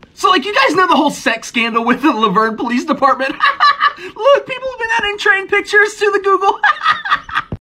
So, like, you guys know the whole sex scandal with the Vergne Police Department? Look, people have been adding train pictures to the Google.